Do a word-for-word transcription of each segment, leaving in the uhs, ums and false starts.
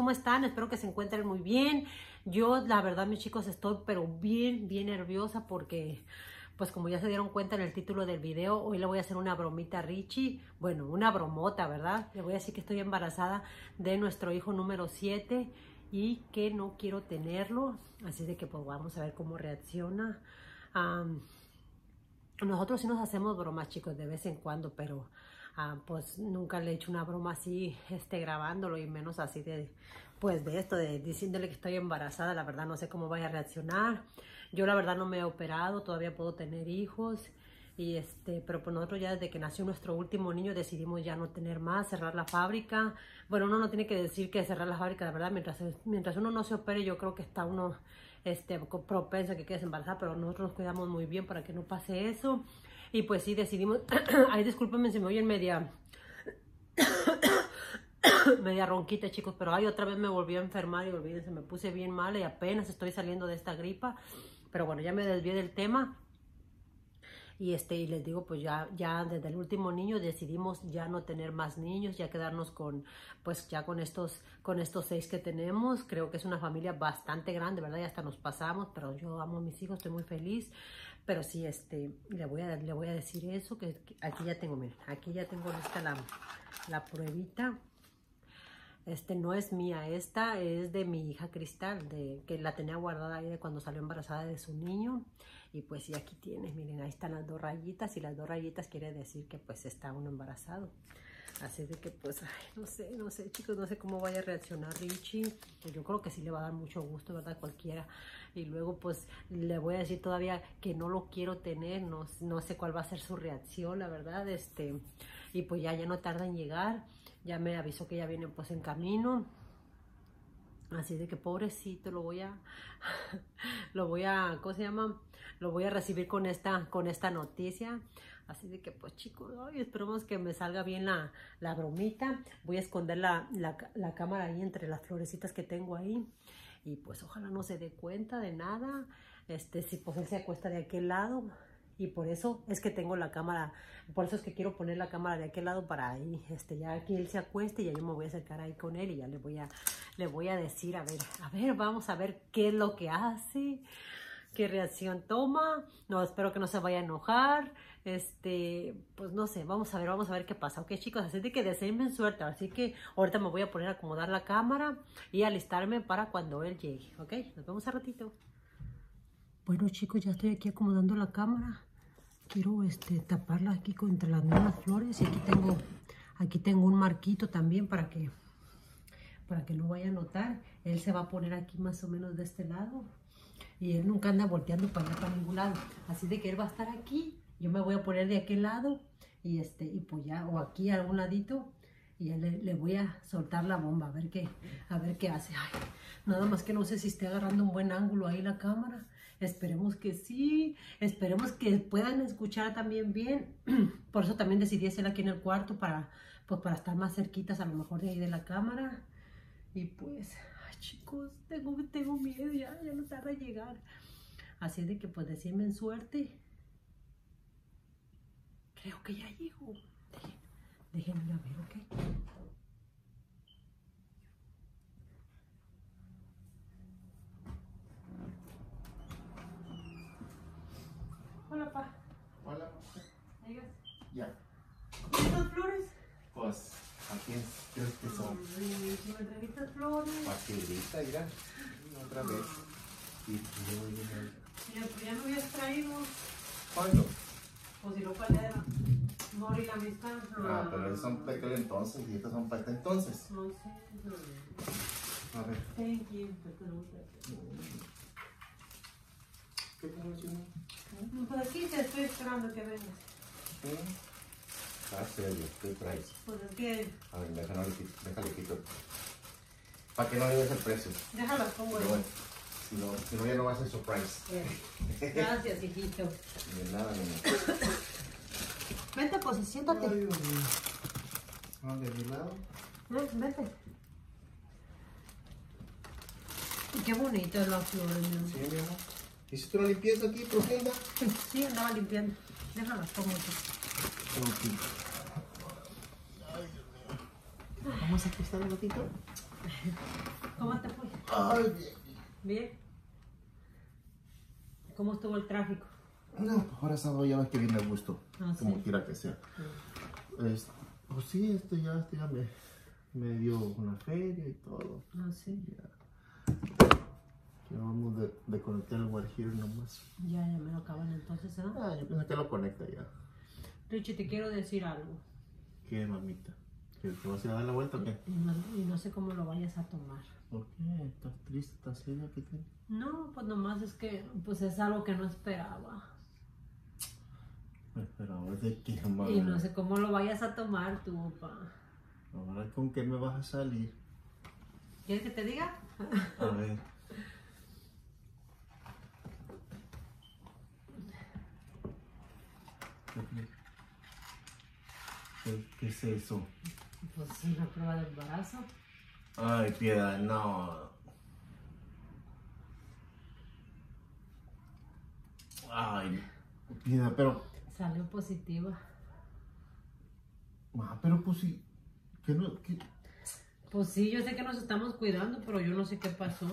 ¿cómo están? Espero que se encuentren muy bien. Yo, la verdad, mis chicos, estoy pero bien, bien nerviosa porque, pues como ya se dieron cuenta en el título del video, hoy le voy a hacer una bromita a Richie. Bueno, una bromota, ¿verdad? Le voy a decir que estoy embarazada de nuestro hijo número siete y que no quiero tenerlo. Así de que pues vamos a ver cómo reacciona. Um, nosotros sí nos hacemos bromas, chicos, de vez en cuando, pero... Ah, pues nunca le he hecho una broma así, este, grabándolo y menos así de, pues de esto, de diciéndole que estoy embarazada. La verdad no sé cómo vaya a reaccionar. Yo la verdad no me he operado, todavía puedo tener hijos. Y este, pero pues nosotros ya desde que nació nuestro último niño decidimos ya no tener más, cerrar la fábrica. Bueno, uno no tiene que decir que cerrar la fábrica, la verdad, mientras, mientras uno no se opere, yo creo que está uno este, propenso a que quedes embarazada, pero nosotros nos cuidamos muy bien para que no pase eso. Y pues sí, decidimos, ay, discúlpenme si me oyen media, media ronquita, chicos, pero ay, otra vez me volví a enfermar y olvídense, me puse bien mal y apenas estoy saliendo de esta gripa. Pero bueno, ya me desvié del tema. Y este, y les digo, pues ya, ya desde el último niño decidimos ya no tener más niños, ya quedarnos con, pues ya con estos, con estos seis que tenemos. Creo que es una familia bastante grande, ¿verdad? Ya hasta nos pasamos, pero yo amo a mis hijos, estoy muy feliz. Pero sí, este, le voy a, le voy a decir eso, que, que aquí ya tengo, miren, aquí ya tengo lista la, la pruebita. Este no es mía, esta es de mi hija Cristal, de, que la tenía guardada ahí de cuando salió embarazada de su niño. Y pues sí, aquí tienes, miren, ahí están las dos rayitas, y las dos rayitas quiere decir que pues está uno embarazado. Así de que pues, ay, no sé, no sé, chicos, no sé cómo vaya a reaccionar Richie. Yo creo que sí le va a dar mucho gusto, ¿verdad? Cualquiera. Y luego pues le voy a decir todavía que no lo quiero tener, no, no sé cuál va a ser su reacción, la verdad. Este, y pues ya, ya no tarda en llegar, ya me avisó que ya viene pues en camino. Así de que pobrecito, lo voy a, lo voy a, ¿cómo se llama? Lo voy a recibir con esta, con esta noticia. Así de que pues chicos, ay, esperemos que me salga bien la, la bromita. Voy a esconder la, la, la cámara ahí entre las florecitas que tengo ahí. Y pues ojalá no se dé cuenta de nada. Este, si pues él se acuesta de aquel lado. Y por eso es que tengo la cámara, por eso es que quiero poner la cámara de aquel lado para ahí, este, ya que él se acueste y ya yo me voy a acercar ahí con él y ya le voy a, le voy a decir, a ver, a ver, vamos a ver qué es lo que hace, qué reacción toma. No, espero que no se vaya a enojar, este, pues no sé, vamos a ver, vamos a ver qué pasa, ok chicos, así de que deseenme suerte, así que ahorita me voy a poner a acomodar la cámara y alistarme para cuando él llegue, ok, nos vemos a ratito. Bueno chicos, ya estoy aquí acomodando la cámara. Quiero este, taparla aquí contra las mismas flores y aquí tengo, aquí tengo un marquito también para que, para que no vaya a notar. Él se va a poner aquí más o menos de este lado y él nunca anda volteando para allá, para ningún lado. Así de que él va a estar aquí, yo me voy a poner de aquel lado y, este, y pues ya, o aquí a algún ladito y ya le, le voy a soltar la bomba a ver qué, a ver qué hace. Ay, nada más que no sé si esté agarrando un buen ángulo ahí la cámara. Esperemos que sí, esperemos que puedan escuchar también bien. Por eso también decidí hacerla aquí en el cuarto para, pues, para estar más cerquitas a lo mejor de ahí de la cámara. Y pues, ay chicos, tengo, tengo miedo, ya, ya no tarda en llegar. Así de que pues decirme en suerte. Creo que ya llegó. Déjenme ir a ver, ¿ok? Hola, pa. Hola. ¿Llegas? Ya. ¿Estas flores? Pues, aquí es que son. ¿Me trajiste flores? Facilita, mira. Otra vez. Y luego viene. Ya, pues ya no habías traído. ¿Cuándo? O si no, ¿cuál era? Morir la amistad. Ah, pero esos son para aquel entonces y estos son para este entonces. No sé. A ver. Thank you. ¿Qué pasó, chino? Pues aquí te estoy esperando que vengas. ¿Sí? Ah, serio, ¿qué traes? Pues es que... A ver, déjalo, déjalo quito. Para que no le des el precio. Déjalas como Pero bueno, si no, si no ya no va a ser surprise. Bien. Gracias, hijito. De nada, niña. Vente, pues, siéntate. Ay, Dios mío. Ah, de mi lado. Ven, vente. Qué bonita la flor, mi amor. Sí, mi amor. ¿Hiciste una limpieza aquí profunda? Sí, andaba limpiando. Déjalas como tú. Ay, Dios mío. Vamos a acostar un ratito. ¿Cómo te fue? Ay, bien. ¿Bien? ¿Cómo estuvo el tráfico? No, ahora sábado ya ves que viene a gusto, Ah, como sí. quiera que sea. Sí. Es- pues sí, este ya, este ya me, me dio una feria y todo. Ah, sí. Ya, ya vamos de, de conectar el Wire Here nomás. Ya, ya me lo acaban entonces, ¿eh? Ah, yo pienso que lo conecta ya. Richie, te quiero decir algo. ¿Qué, mamita? ¿Que te vas a ir a dar la vuelta o qué? Y no, y no sé cómo lo vayas a tomar. ¿Por qué? ¿Estás triste? ¿Estás seria? ¿Qué tienes? No, pues nomás es que pues es algo que no esperaba. Me esperaba de qué, mamá. Y no sé cómo lo vayas a tomar tú, papá. Ahora, ¿con qué me vas a salir? ¿Quieres que te diga? A ver. ¿Qué, qué es eso? Pues una prueba de embarazo. Ay, Piedad, no. Ay, Piedad, pero... Salió positiva. Ah, pero pues sí. Que no... Que... Pues sí, yo sé que nos estamos cuidando, pero yo no sé qué pasó.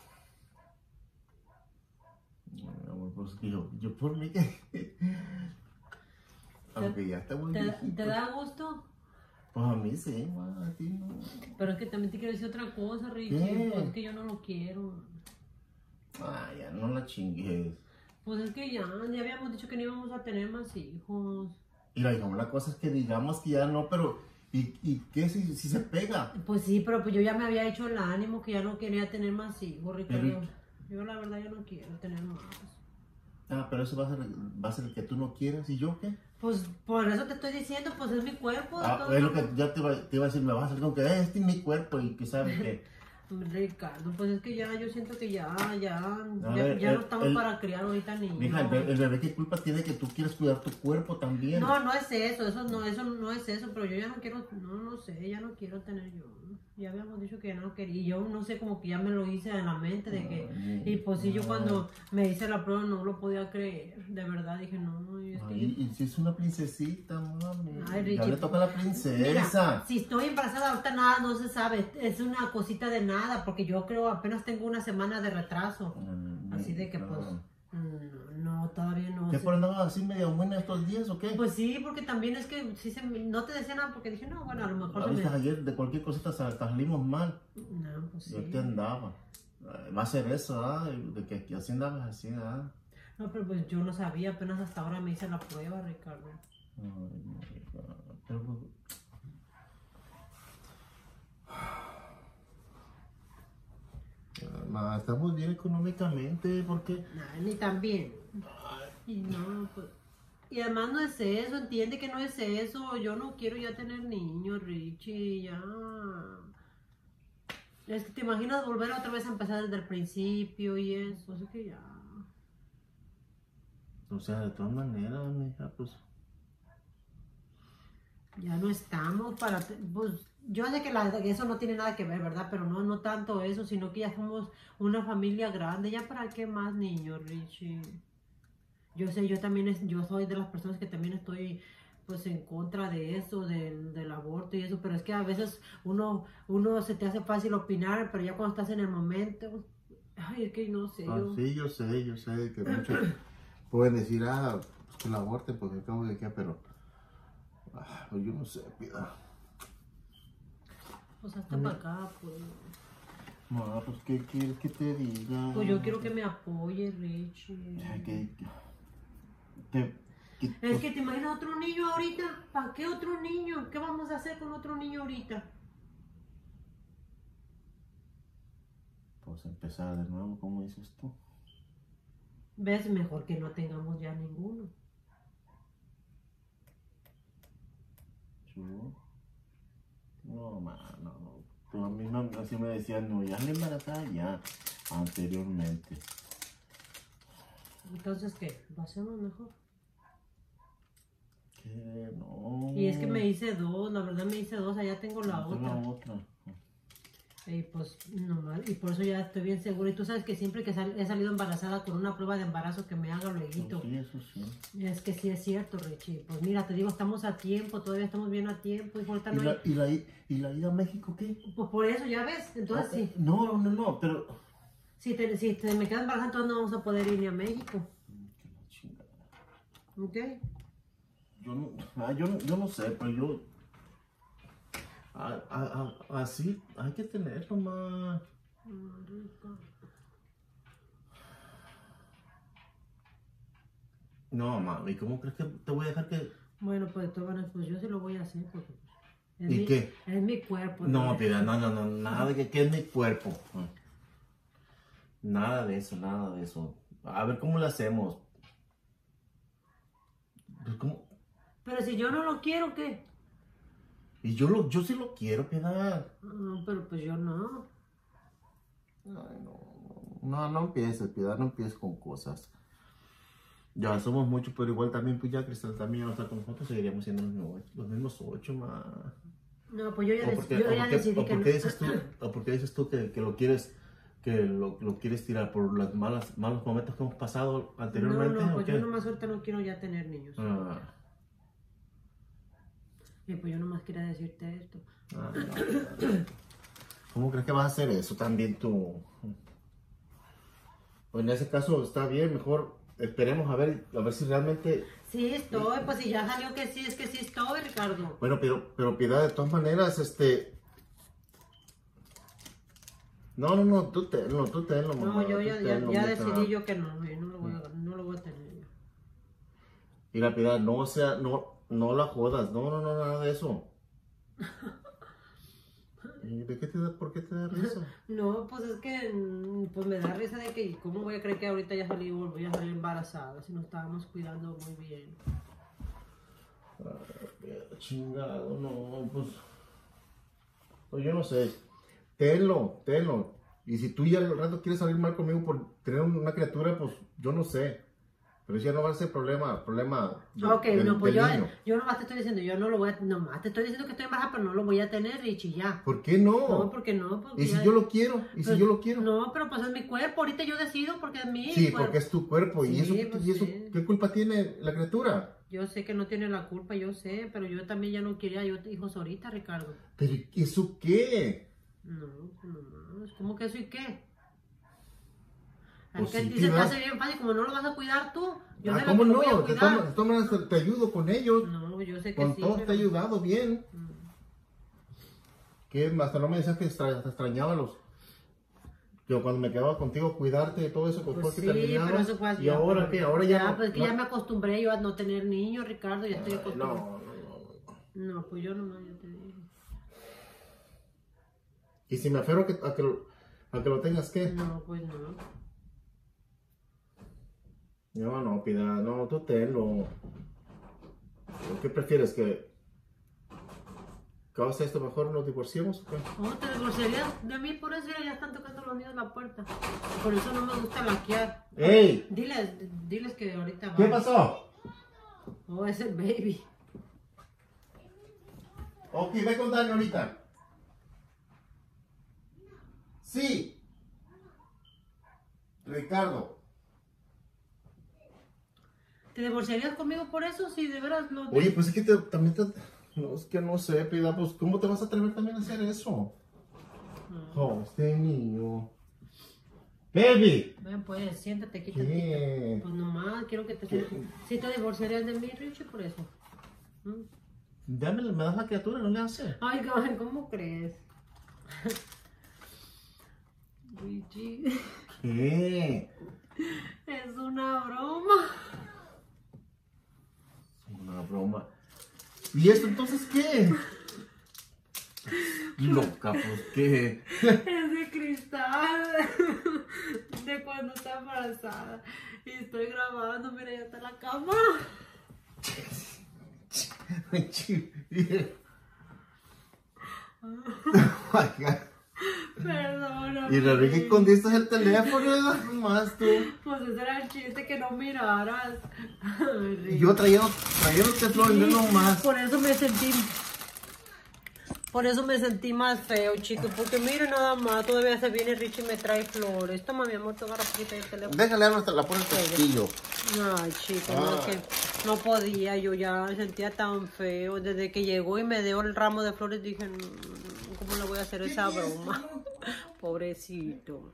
Ay, amor, pues que yo, yo por mí que... Aunque ya está muy ¿Te, viejito. ¿Te da gusto? Pues a mí sí, ma, a ti no. Pero es que también te quiero decir otra cosa, Richie. ¿Qué? Pues es que yo no lo quiero. Ay, ya no la chingues. Pues es que ya, ya habíamos dicho que no íbamos a tener más hijos. Mira, digamos, la cosa es que digamos que ya no, pero... ¿Y, y qué si, si se pega? Pues sí, pero pues yo ya me había hecho el ánimo que ya no quería tener más hijos, Ricardo. Pero- Yo la verdad ya no quiero tener más. Ah, pero eso va a ser, va a ser el que tú no quieras. ¿Y yo qué? Pues por eso te estoy diciendo, pues es mi cuerpo. Ah, todo. es lo que ya te iba, te iba a decir, me vas a hacer con que eh, este es mi cuerpo y que sabes que... Ricardo, pues es que ya, yo siento que ya, ya, ya, ver, ya el- no estamos el- para criar ahorita niños. Mija, el, be- el bebé, ¿qué culpa tiene que tú quieres cuidar tu cuerpo también? No, no es eso, eso no, eso no es eso, pero yo ya no quiero, no, no sé, ya no quiero tener yo. Ya habíamos dicho que ya no quería, y yo no sé, como que ya me lo hice en la mente de que, Ay, y pues sí, yo ay. cuando me hice la prueba no lo podía creer, de verdad, dije, no, no, y es que Ay, y si es una princesita, mami. Ay, Ya Richie, le toca a la mira, princesa. si estoy embarazada ahorita nada, no se sabe, es una cosita de nada, porque yo creo apenas tengo una semana de retraso, Mm, así de que no. pues, mm, no, todavía no ¿Qué sé. por andabas así medio buena estos días o qué? Pues sí, porque también es que sí se me- no te decía nada porque dije, no, bueno, a lo mejor se Ahorita me... ayer de cualquier cosita sa- salimos mal. No, pues sí. Yo te andaba. Ay, va a ser eso, ¿ah? De que, que así andabas así, ¿ah? No, pero pues yo no sabía, apenas hasta ahora me hice la prueba, Ricardo. Ay, no, pero pues... Ma, estamos bien económicamente porque... Nah, ni tan bien. Y no, pues... Y además no es eso, entiende que no es eso. Yo no quiero ya tener niños, Richie, ya. Es que te imaginas volver otra vez a empezar desde el principio y eso, así que ya. O sea, de todas maneras, mija, pues... Ya no estamos para, te- pues yo sé que, la, que eso no tiene nada que ver, ¿verdad? Pero no, no tanto eso, sino que ya somos una familia grande, ya para qué más niños, Richie. Yo sé, yo también, es, yo soy de las personas que también estoy pues en contra de eso, del, del aborto y eso, pero es que a veces uno, uno se te hace fácil opinar, pero ya cuando estás en el momento, ay, es que no sé, Ah, yo, sí, yo sé, yo sé que muchos pueden decir, ah, pues que la aborten porque acabo de qué, pero... Ah, pues yo no sé, Piedad. pues hasta para acá, pues. No, pues ¿qué quieres que te diga? Pues yo quiero que me apoye, Richie. Ay, que... que- que- Es pues, que te imaginas otro niño ahorita. ¿Para qué otro niño? ¿Qué vamos a hacer con otro niño ahorita? pues empezar de nuevo, como dices tú. ¿Ves? Mejor que no tengamos ya ninguno. Yo... No, ma, no, no. Tú a mí me- así me decías, no, ya le embarazada ya, anteriormente. Entonces, ¿qué? ¿Lo hacemos mejor? ¿Qué? No. Y es que me hice dos, la verdad me hice dos, allá tengo la Esta es otra. La otra. Y pues normal, y por eso ya estoy bien segura. Y tú sabes que siempre que sal, he salido embarazada con una prueba de embarazo que me haga luego. Sí, eso sí. Es que sí es cierto, Richie. Pues mira, te digo, estamos a tiempo, todavía estamos bien a tiempo. Y, ahorita ¿Y, no la, hay... y, la, ¿Y la ida a México qué? Pues por eso, ya ves. Entonces Ah, sí. No, no, no, pero... Si, te, si te, me quedo embarazada, entonces no vamos a poder ir ni a México. Qué la chingada. ¿Ok? Yo no, ah, yo, no- yo no sé, pero yo... ah, ah, ah, así hay que tenerlo, más. No, mami, ¿cómo crees que te voy a dejar que...? Bueno, pues de todas maneras, pues yo sí lo voy a hacer porque es ¿Y mi, qué? es mi cuerpo. No, Piedad, no, no, no, nada de que, que es mi cuerpo. Nada de eso, nada de eso. A ver cómo lo hacemos. Pues, ¿cómo? Pero si yo no lo quiero, ¿qué? Y yo, lo, yo sí lo quiero, Piedad. No, pero pues yo no. Ay, no, no, no empieces, Piedad, no empieces con cosas. Ya somos muchos, pero igual también, pues ya Cristal también va a estar con nosotros, seguiríamos siendo los mismos, los mismos ocho, más. No, pues yo ya, ¿O des- por qué, yo o ya por qué- decidí o que por no. qué dices tú, o por qué dices tú que, que lo quieres, que lo, lo quieres tirar por los malas, malos momentos que hemos pasado anteriormente? No, no, ¿o pues qué? yo nomás ahorita no quiero ya tener niños. Ah, Y pues yo nomás quería decirte esto. ah, no, no. ¿Cómo crees que vas a hacer eso también tú? Pues en ese caso está bien, mejor esperemos a ver, a ver si realmente... Sí estoy, pues si ya salió que sí, es que sí estoy, Ricardo. Bueno, pero, pero Piedad, de todas maneras, este... No, no, no, tú tenlo, tú tenlo, mamá. No, yo tú ya, ya, tenlo, ya mija. decidí yo que no, yo no lo voy a, no lo voy a tener yo. Mira, Piedad, no, o sea, no, no la jodas, no, no, no, nada de eso. ¿Y de qué te da, por qué te da risa? No, pues es que mm, pues me da risa de que cómo voy a creer que ahorita ya salí, voy a salir embarazada si nos estábamos cuidando muy bien. Ay, chingado, no, pues... Pues yo no sé, tenlo, tenlo. Y si tú ya al rato quieres salir mal conmigo por tener una criatura, pues yo no sé. Pero eso ya no va a ser problema, problema de- Ok, del- no, pues del yo, niño. yo nomás te estoy diciendo, yo no lo voy a, nomás te estoy diciendo que estoy embarazada, pero no lo voy a tener, Richie, ya. ¿Por qué no? No, porque no, porque ¿Y si ya- yo lo quiero? ¿Y si pues, yo lo quiero? No, pero pues es mi cuerpo, ahorita yo decido porque es mi Sí, cuerpo. porque es tu cuerpo. ¿Y, Sí, eso, pues y eso sí. qué culpa tiene la criatura? Yo sé que no tiene la culpa, yo sé, pero yo también ya no quería yo hijos ahorita, Ricardo. ¿Pero eso qué? No, pues nomás, ¿cómo que eso y qué? Pues Es que a sí, ti se te ¿verdad? hace bien fácil, como no lo vas a cuidar tú, yo Ah, sé ¿cómo que lo no? voy a De cuidar. todas de todas maneras te, te ayudo con ellos. No, yo sé que Con sí, todo te he pero... ayudado bien. Mm. Que hasta no me decías que extra- te extrañaba los... Yo cuando me quedaba contigo cuidarte de todo eso, Pues después sí, que terminamos. pero eso fue ¿Y ahora qué? Ahora ya, no, pues que no- ya me acostumbré yo a no tener niños, Ricardo, ya estoy Ay, acostumbrada. no, no, no, no. No, pues yo nomás ya te dije. Y si me aferro a que, a que, lo, a que lo tengas, ¿qué? No, pues no. No, no, Pida, no, tú tenlo. ¿Qué prefieres? ¿Que cause esto mejor nos divorciemos o qué? ¿Cómo te divorciarías de mí por eso? Mira, ya están tocando los niños la puerta. Por eso no me gusta laquear. ¡Ey! Diles, diles que ahorita va. ¿Qué pasó? Oh, es el baby. Ok, ve con Dani ahorita. Sí. Ricardo. ¿Te divorciarías conmigo por eso? Si de veras no. Oye, pues es que te, también te... No, es que no sé, Pida, pues ¿cómo te vas a atrever también a hacer eso? No. Oh, este niño. Baby. Ven, pues, siéntate, quítate. ¿Qué? Pues nomás, quiero que te... ¿Qué? Si te divorciarías de mí, Richie, por eso. ¿Mm? Dame, me das la criatura, no le hace. Ay, ¿cómo, ¿cómo crees? Richie, ¿Qué? es una broma. Una broma. ¿Y esto entonces qué? Loca, pues qué. Es de cristal. De cuando está embarazada. Y estoy grabando, mira, ya está en la cama. Perdóname. Y Rebeca, que escondiste el teléfono, más tú. Pues ese era el chiste, que no miraras. Ay, Y yo traía, traía los teléfonos, yo nomás. Por eso me sentí. Por eso me sentí más feo, chicos, porque mira nada más, todavía se viene Richie y me trae flores. Toma, mi amor, toma rapidito el teléfono. Déjale darnos la pone el castillo. Ay, chicos, Ah. no, es que no podía, yo ya me sentía tan feo. Desde que llegó y me dio el ramo de flores, dije, "No, ¿cómo le voy a hacer esa broma? Pobrecito.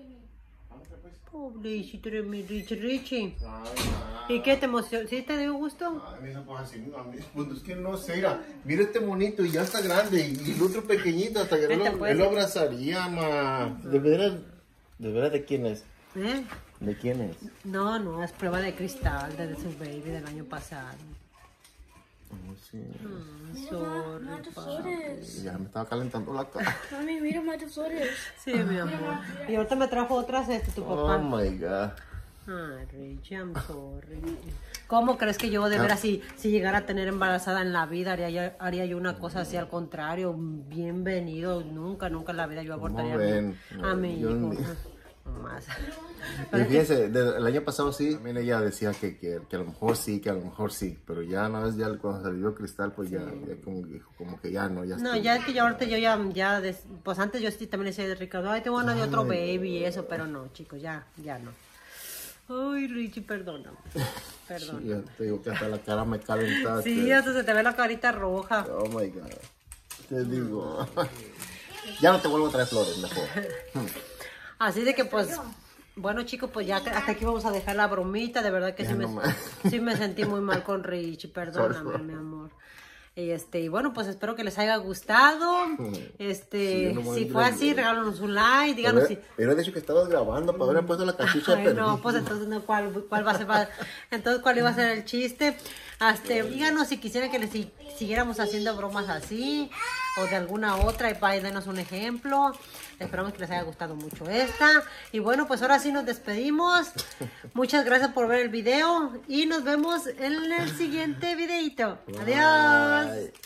Pobrecito de mi Richie, Richie. ¿Y qué te emocionó? ¿Sí te dio gusto? Ay, mira, pues así, a mí, pues es que no sé, mira, mira este monito y ya está grande y el otro pequeñito, hasta que él, Vete, lo- pues. él lo abrazaría, ma. ¿De veras, de veras de quién es? ¿Eh? ¿De quién es? No, no, es prueba de cristal desde su baby del año pasado. Oh, sí. Mm, sorry, Mata pa. flores. Ya me estaba calentando la cara. Mami, mira, mata flores. Sí, mi amor. Y ahorita me trajo otras este, tu Oh papá. my god. Ay, Richie, I'm sorry. ¿Cómo crees que yo de veras si, si llegara a tener embarazada en la vida haría, yo- haría yo una cosa así al contrario? Bienvenido, nunca, nunca en la vida yo abortaría a mi, ven? a mi Yo hijo. ni- No más. Y fíjense, de- el año pasado sí, también ella decía que, que, que a lo mejor sí, que a lo mejor sí, pero ya una vez ya cuando salió Cristal, pues ya, ya como, que dijo, como que ya no, ya No, estuvo. ya es que yo ahorita yo ya, ya des- pues antes yo sí también le decía a Ricardo, ay, tengo ganas de otro baby y eso, pero no, chicos, ya, ya no. Ay, Richie, perdóname. Perdón. Sí, ya te digo que hasta la cara me calenta. Sí, hasta se te ve la carita roja. Oh my god. Te digo. Ya no te vuelvo a traer flores, mejor. Así de que pues, bueno chicos, pues ya hasta aquí vamos a dejar la bromita, de verdad que Ya sí me, nomás. sí me sentí muy mal con Richie, perdóname Sorry. mi amor. Y este, y bueno, pues espero que les haya gustado. Este, Sí, no me si voy fue a así, creer. regálanos un like, díganos si. Hubiera dicho que estabas grabando para haber puesto la cachucha de Ay, no, perdido. pues entonces no, ¿cuál, cuál va a ser? va- Entonces, ¿cuál iba a ser el chiste? Este, díganos si quisieran que les si- siguiéramos haciendo bromas así o de alguna otra y para denos un ejemplo. Esperamos que les haya gustado mucho esta. Y bueno, pues ahora sí nos despedimos. Muchas gracias por ver el video y nos vemos en el siguiente videito. Adiós. Bye.